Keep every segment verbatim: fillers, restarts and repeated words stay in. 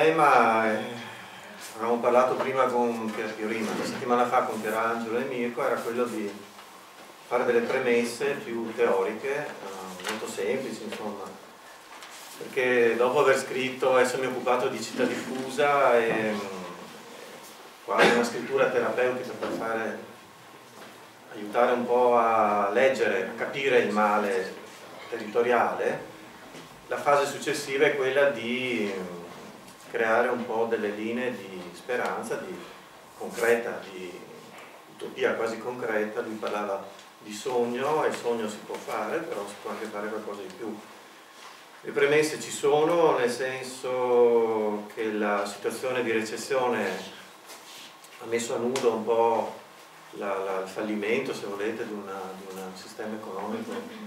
tema, eh, avevamo parlato prima con prima, una settimana fa con Pierangelo e Mirko, era quello di fare delle premesse più teoriche, eh, molto semplici insomma, perché dopo aver scritto, essermi occupato di città diffusa e quasi una scrittura terapeutica per fare, aiutare un po' a leggere, a capire il male territoriale, la fase successiva è quella di creare un po' delle linee di speranza, di concreta, di utopia quasi concreta. Lui parlava di sogno, e il sogno si può fare, però si può anche fare qualcosa di più. Le premesse ci sono, nel senso che la situazione di recessione ha messo a nudo un po' la, la, il fallimento, se volete, di, una, di un sistema economico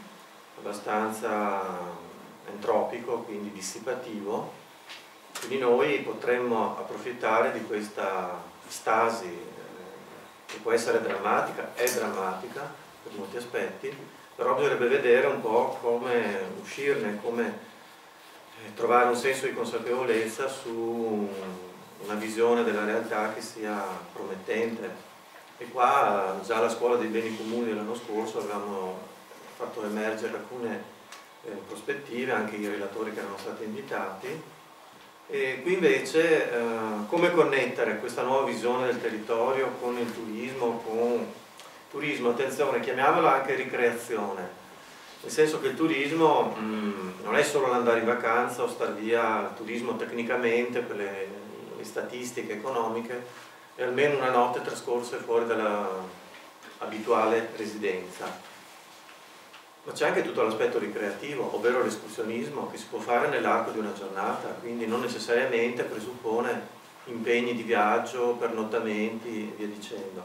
abbastanza entropico, quindi dissipativo. Quindi noi potremmo approfittare di questa stasi, eh, che può essere drammatica, è drammatica per molti aspetti, però bisognerebbe vedere un po' come uscirne, come eh, trovare un senso di consapevolezza su una visione della realtà che sia promettente. E qua già alla scuola dei beni comuni dell'anno scorso avevamo fatto emergere alcune eh, prospettive, anche i relatori che erano stati invitati. E qui invece eh, come connettere questa nuova visione del territorio con il turismo, con turismo, attenzione, chiamiamola anche ricreazione, nel senso che il turismo mh, non è solo l'andare in vacanza o star via. Il turismo tecnicamente per le, le statistiche economiche è almeno una notte trascorsa fuori dalla abituale residenza. Ma c'è anche tutto l'aspetto ricreativo, ovvero l'escursionismo, che si può fare nell'arco di una giornata, quindi non necessariamente presuppone impegni di viaggio, pernottamenti e via dicendo.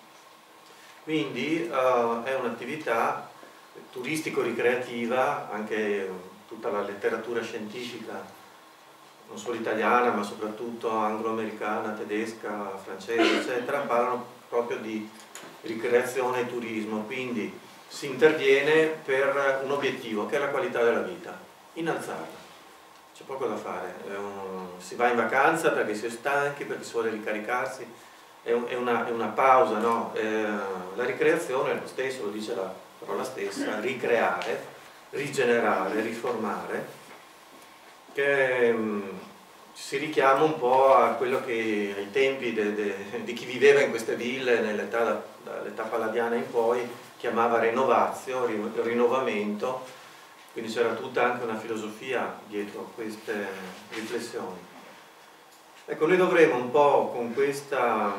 Quindi uh, è un'attività turistico-ricreativa, anche tutta la letteratura scientifica, non solo italiana, ma soprattutto anglo-americana, tedesca, francese, eccetera, parlano proprio di ricreazione e turismo, quindi si interviene per un obiettivo che è la qualità della vita, innalzarla. C'è poco da fare, un... si va in vacanza perché si è stanchi, perché si vuole ricaricarsi, è, un, è, una, è una pausa, no? Eh, la ricreazione è lo stesso, lo dice la parola stessa, ricreare, rigenerare, riformare, che mh, si richiama un po' a quello che ai tempi de, de, di chi viveva in queste ville nell'età dall'età palladiana in poi chiamava rinnovazio, rinnovamento, quindi c'era tutta anche una filosofia dietro queste riflessioni. Ecco, noi dovremo un po' con questo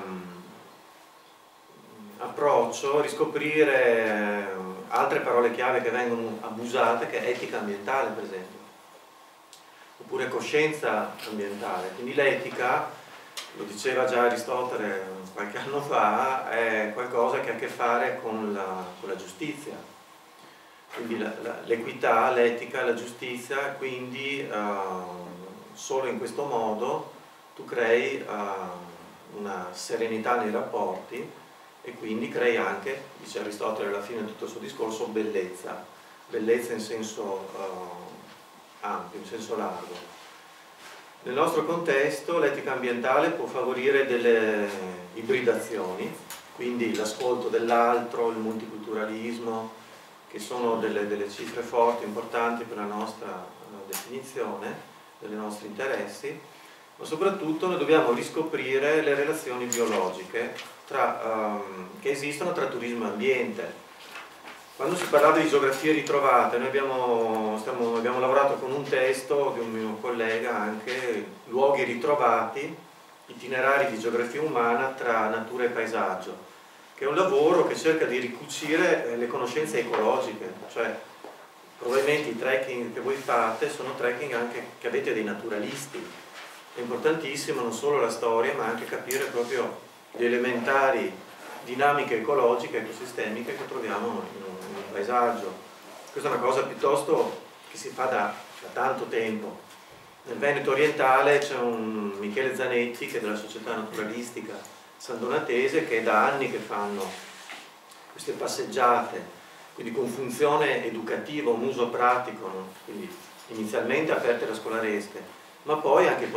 approccio riscoprire altre parole chiave che vengono abusate, che è etica ambientale per esempio, oppure coscienza ambientale. Quindi l'etica, lo diceva già Aristotele qualche anno fa, è qualcosa che ha a che fare con la, con la giustizia, quindi l'equità, l'etica, la giustizia, quindi uh, solo in questo modo tu crei uh, una serenità nei rapporti e quindi crei anche, dice Aristotele alla fine di tutto il suo discorso, bellezza, bellezza in senso uh, ampio, in senso largo. Nel nostro contesto l'etica ambientale può favorire delle ibridazioni, quindi l'ascolto dell'altro, il multiculturalismo, che sono delle, delle cifre forti, importanti per la nostra definizione, dei nostri interessi, ma soprattutto noi dobbiamo riscoprire le relazioni biologiche tra, um, che esistono tra turismo e ambiente. Quando si parlava di geografie ritrovate, noi abbiamo, stiamo, abbiamo lavorato con un testo di un mio collega anche, luoghi ritrovati, itinerari di geografia umana tra natura e paesaggio, che è un lavoro che cerca di ricucire le conoscenze ecologiche, cioè probabilmente i trekking che voi fate sono trekking anche che avete dei naturalisti. È importantissimo non solo la storia, ma anche capire proprio le elementari dinamiche ecologiche, ecosistemiche che troviamo in un, in un paesaggio. Questa è una cosa piuttosto che si fa da, da tanto tempo. Nel Veneto orientale c'è un Michele Zanetti, che è della Società Naturalistica San Donatese, che è da anni che fanno queste passeggiate, quindi con funzione educativa, un uso pratico, no? Quindi inizialmente aperte da scolaresche, ma poi anche poi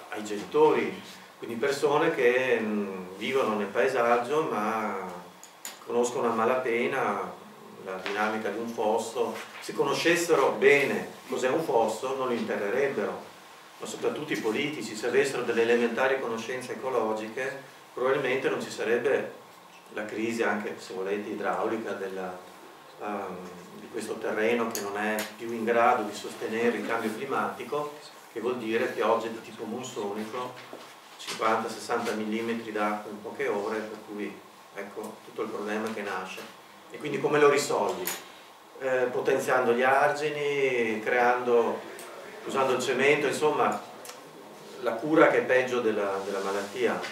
ai genitori, quindi persone che mh, vivono nel paesaggio ma conoscono a malapena la dinamica di un fosso. Se conoscessero bene cos'è un fosso non lo interrerebbero, ma soprattutto i politici, se avessero delle elementari conoscenze ecologiche, probabilmente non ci sarebbe la crisi, anche se volete idraulica, della, um, di questo terreno che non è più in grado di sostenere il cambio climatico, che vuol dire piogge di tipo monsonico, cinquanta sessanta millimetri d'acqua in poche ore, per cui ecco tutto il problema che nasce. E quindi come lo risolvi? Eh, potenziando gli argini, creando, usando il cemento, insomma la cura che è peggio della, della malattia.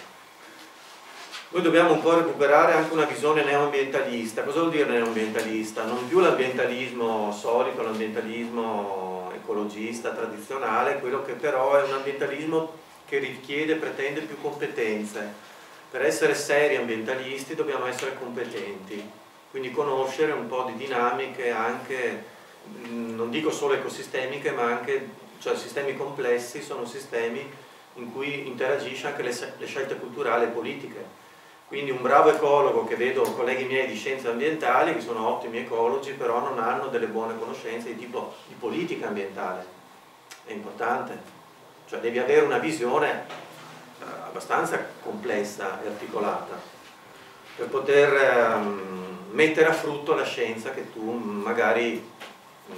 Noi dobbiamo un po' recuperare anche una visione neoambientalista. Cosa vuol dire neoambientalista? Non più l'ambientalismo solito, l'ambientalismo ecologista tradizionale, quello che però è un ambientalismo che richiede, pretende più competenze. Per essere seri ambientalisti dobbiamo essere competenti, quindi conoscere un po' di dinamiche anche, non dico solo ecosistemiche, ma anche, cioè sistemi complessi sono sistemi in cui interagisce anche le, le scelte culturali e politiche. Quindi un bravo ecologo, che vedo colleghi miei di scienze ambientali che sono ottimi ecologi, però non hanno delle buone conoscenze di tipo di politica ambientale. È importante, cioè devi avere una visione abbastanza complessa e articolata per poter um, mettere a frutto la scienza che tu magari um,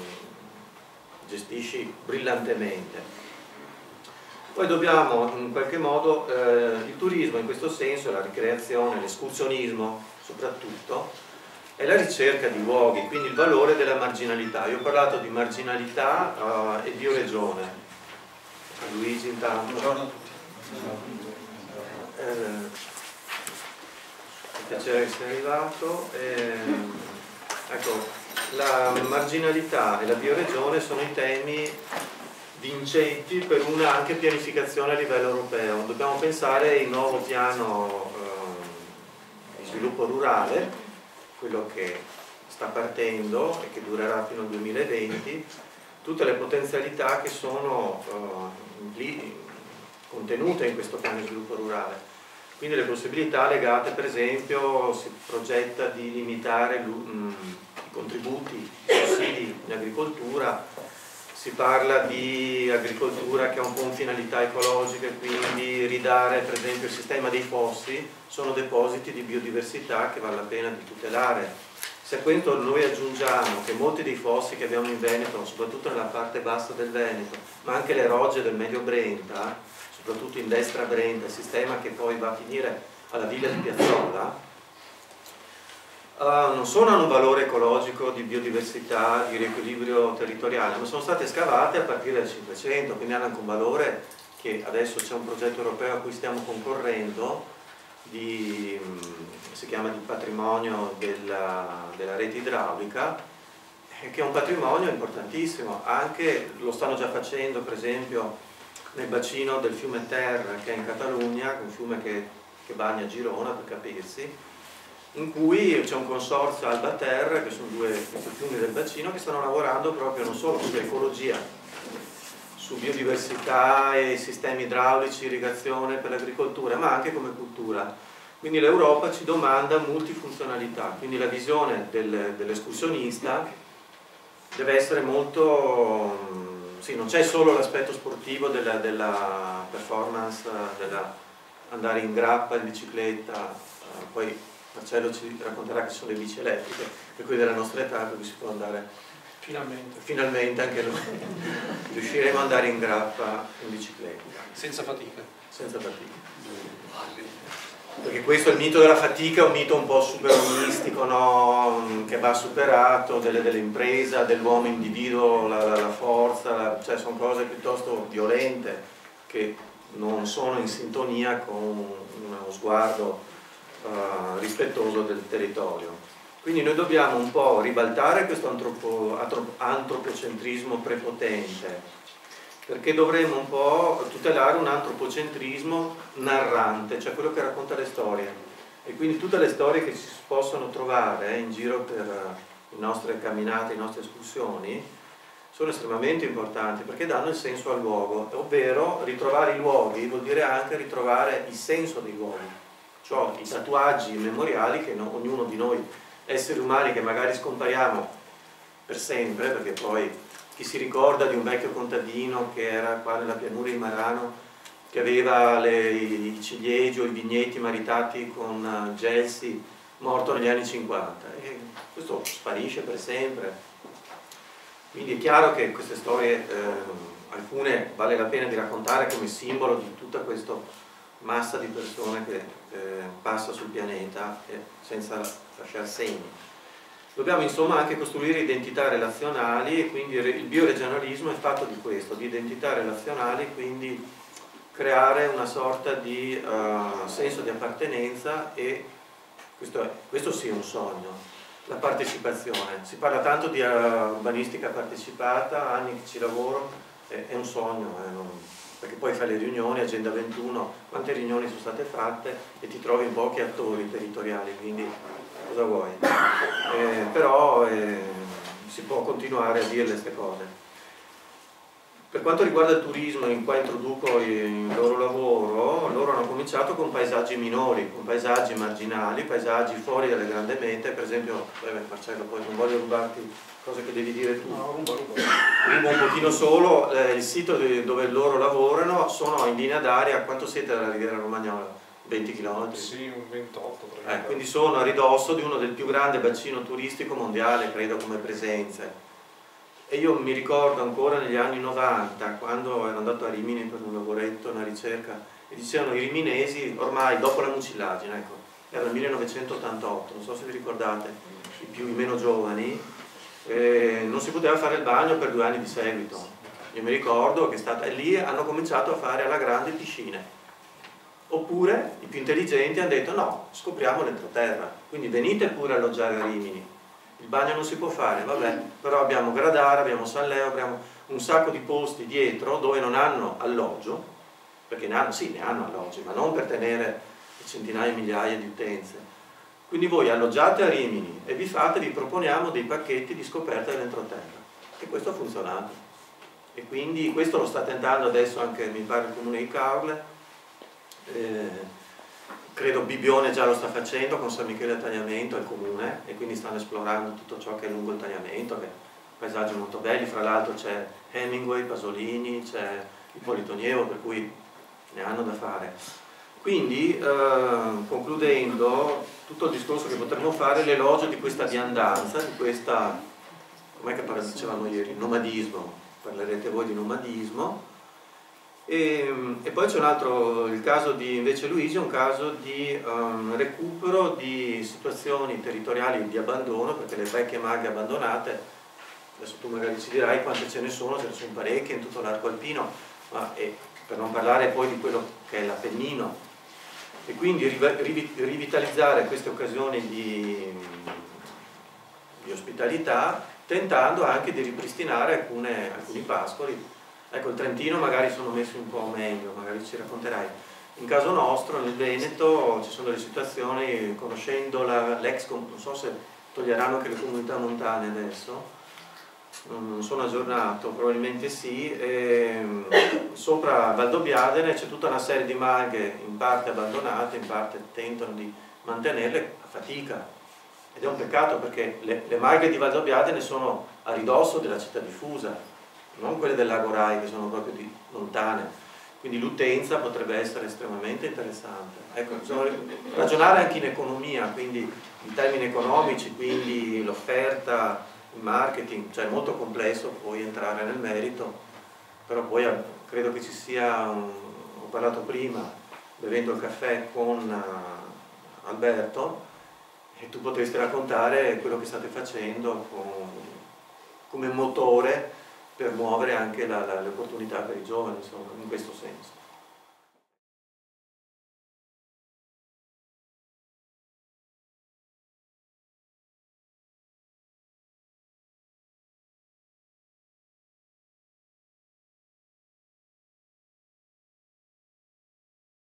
gestisci brillantemente. Poi dobbiamo in qualche modo, eh, il turismo in questo senso, la ricreazione, l'escursionismo soprattutto, è la ricerca di luoghi, quindi il valore della marginalità. Io ho parlato di marginalità uh, e bioregione. Luigi intanto. Buongiorno a tutti. Eh, è un piacere che sia arrivato. Eh, ecco, la marginalità e la bioregione sono i temi vincenti per una anche pianificazione a livello europeo. Dobbiamo pensare al nuovo piano eh, di sviluppo rurale, quello che sta partendo e che durerà fino al duemilaventi, tutte le potenzialità che sono eh, lì contenute in questo piano di sviluppo rurale. Quindi le possibilità legate, per esempio, si progetta di limitare i contributi, i sussidi in agricoltura. Si parla di agricoltura che ha un po' finalità ecologiche, quindi ridare per esempio il sistema dei fossi, sono depositi di biodiversità che vale la pena di tutelare. Se a questo noi aggiungiamo che molti dei fossi che abbiamo in Veneto, soprattutto nella parte bassa del Veneto, ma anche le rogge del Medio Brenta, soprattutto in destra Brenta, sistema che poi va a finire alla villa di Piazzola, Uh, non solo hanno un valore ecologico di biodiversità, di riequilibrio territoriale, ma sono state scavate a partire dal Cinquecento, quindi hanno anche un valore che adesso c'è un progetto europeo a cui stiamo concorrendo, di, si chiama di patrimonio della, della rete idraulica, che è un patrimonio importantissimo. Anche lo stanno già facendo per esempio nel bacino del fiume Ter, che è in Catalogna, un fiume che, che bagna Girona, per capirsi, in cui c'è un consorzio Alba-Ter, che sono due fiumi del bacino, che stanno lavorando proprio non solo su ecologia, su biodiversità e sistemi idraulici, irrigazione per l'agricoltura, ma anche come cultura. Quindi l'Europa ci domanda multifunzionalità, quindi la visione del, dell'escursionista deve essere molto... sì, non c'è solo l'aspetto sportivo della, della performance, della andare in grappa, in bicicletta, poi Marcello ci racconterà che sono le bici elettriche, per cui della nostra età, per cui si può andare finalmente, finalmente anche noi riusciremo ad andare in grappa in bicicletta senza fatica senza fatica perché questo, il mito della fatica, è un mito un po' superonistico, no? Che va superato, delle, dell'impresa, dell'uomo individuo, la, la, la forza, la, cioè sono cose piuttosto violente che non sono in sintonia con uno sguardo Uh, rispettoso del territorio. Quindi noi dobbiamo un po' ribaltare questo antropo, antropocentrismo prepotente, perché dovremmo un po' tutelare un antropocentrismo narrante, cioè quello che racconta le storie. E quindi tutte le storie che si possono trovare in giro per le nostre camminate, le nostre escursioni, sono estremamente importanti perché danno il senso al luogo, ovvero ritrovare i luoghi vuol dire anche ritrovare il senso dei luoghi, cioè i tatuaggi memoriali che no, ognuno di noi esseri umani che magari scompariamo per sempre, perché poi chi si ricorda di un vecchio contadino che era qua nella pianura di Marano, che aveva le, i ciliegi o i vigneti maritati con gelsi, morto negli anni cinquanta, e questo sparisce per sempre. Quindi è chiaro che queste storie, eh, alcune vale la pena di raccontare come simbolo di tutta questa massa di persone che eh, passa sul pianeta eh, senza lasciare segni. Dobbiamo insomma anche costruire identità relazionali e quindi il bioregionalismo è fatto di questo, di identità relazionali, quindi creare una sorta di uh, senso di appartenenza e questo, è, questo sì è un sogno. La partecipazione, si parla tanto di uh, urbanistica partecipata, anni che ci lavoro, è, è un sogno, eh, non, perché poi fai le riunioni, Agenda ventuno, quante riunioni sono state fatte e ti trovi in pochi attori territoriali, quindi cosa vuoi? Eh, però eh, si può continuare a dire queste cose. Per quanto riguarda il turismo, in qua introduco il loro lavoro, loro hanno cominciato con paesaggi minori, con paesaggi marginali, paesaggi fuori dalle grandi mete, per esempio, beh, Marcello, poi non voglio rubarti cose che devi dire tu. No, ruba, ruba. Rubo un pochino solo, eh, il sito dove loro lavorano sono in linea d'aria, quanto siete dalla Riviera Romagnola? venti chilometri? Sì, un ventotto. Eh, quindi sono a ridosso di uno del più grande bacino turistico mondiale, credo, come presenze. E io mi ricordo ancora negli anni novanta, quando ero andato a Rimini per un lavoretto, una ricerca, e dicevano i riminesi, ormai dopo la mucillagine, ecco, era il millenovecentottantotto, non so se vi ricordate, i più i meno giovani, eh, non si poteva fare il bagno per due anni di seguito. Io mi ricordo che è stata, e lì hanno cominciato a fare alla grande piscine. Oppure i più intelligenti hanno detto no, scopriamo l'entroterra, quindi venite pure a alloggiare a Rimini. Il bagno non si può fare, vabbè, però abbiamo Gradara, abbiamo San Leo, abbiamo un sacco di posti dietro dove non hanno alloggio, perché ne hanno, sì, ne hanno alloggi, ma non per tenere centinaia e migliaia di utenze. Quindi voi alloggiate a Rimini e vi fate, vi proponiamo dei pacchetti di scoperta dell'entroterra. E questo ha funzionato. E quindi questo lo sta tentando adesso anche, mi pare, il comune di Caorle. Eh, Credo Bibione già lo sta facendo con San Michele al Tagliamento, il comune, e quindi stanno esplorando tutto ciò che è lungo il Tagliamento, che è paesaggi molto belli, fra l'altro c'è Hemingway, Pasolini, c'è Ippolito Nievo, per cui ne hanno da fare. Quindi, eh, concludendo, tutto il discorso che potremmo fare è l'elogio di questa viandanza, di questa, com'è che dicevamo ieri, nomadismo, parlerete voi di nomadismo. E, e poi c'è un altro, il caso di invece Luigi è un caso di um, recupero di situazioni territoriali di abbandono, perché le vecchie maghe abbandonate, adesso tu magari ci dirai quante ce ne sono, ce ne sono parecchie in tutto l'arco alpino, ma e, per non parlare poi di quello che è l'Appennino, e quindi rivitalizzare queste occasioni di, di ospitalità, tentando anche di ripristinare alcune, alcuni pascoli. Ecco, il Trentino magari sono messi un po' meglio, magari ci racconterai. In caso nostro, nel Veneto, ci sono delle situazioni, conoscendo l'ex, non so se toglieranno anche le comunità montane adesso, non sono aggiornato, probabilmente sì, e sopra Valdobbiadene c'è tutta una serie di maghe, in parte abbandonate, in parte tentano di mantenerle a fatica. Ed è un peccato perché le, le maghe di Valdobbiadene sono a ridosso della città diffusa, non quelle del Lago Rai che sono proprio di lontane, quindi l'utenza potrebbe essere estremamente interessante. Ecco, bisogna ragionare anche in economia, quindi in termini economici, quindi l'offerta, il marketing, cioè è molto complesso poi entrare nel merito, però poi credo che ci sia, un, ho parlato prima, bevendo il caffè con uh, Alberto, e tu potresti raccontare quello che state facendo con, come motore per muovere anche la, la, le opportunità per i giovani, insomma, in questo senso.